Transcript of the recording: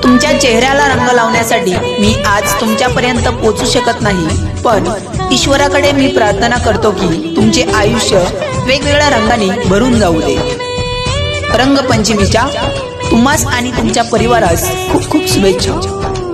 तुमच्या चेहऱ्याला रंग लावण्यासाठी मी आज तुमच्यापर्यंत पोहोचू शकत नाही, पण ईश्वराकडे मी प्रार्थना करतो की तुमचे आयुष्य वेगवेगळ्या रंगांनी भरून जाऊ दे। रंगपंचमीच्या तुम्हास आणि तुमच्या परिवारास खूप खूप शुभेच्छा।